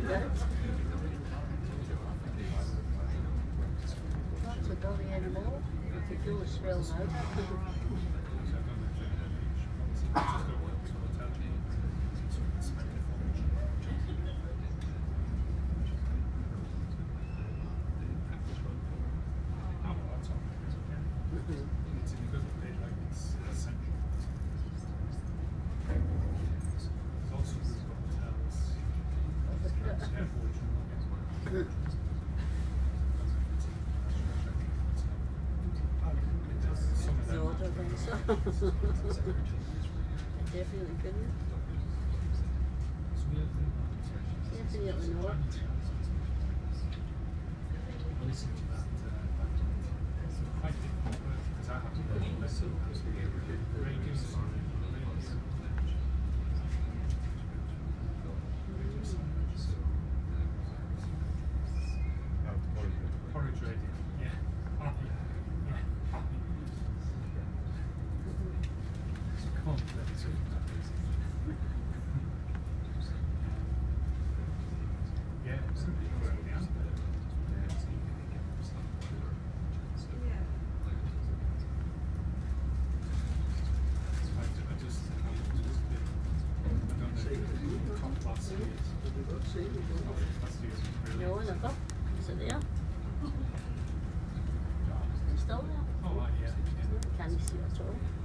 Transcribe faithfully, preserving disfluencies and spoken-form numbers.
That's a dolly anymore. If you do a swell note. Definitely couldn't. Definitely not. No, look up. Is it there? It's still there? Oh, right, yeah. Can you see it at all?